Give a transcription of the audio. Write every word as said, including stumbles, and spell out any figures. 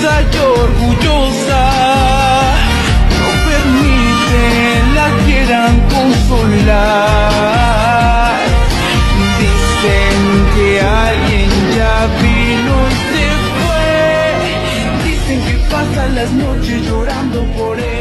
hermosa y orgullosa, no permiten la quieran consolar. Dicen que alguien ya vino y se fue, dicen que pasan las noches llorando por él.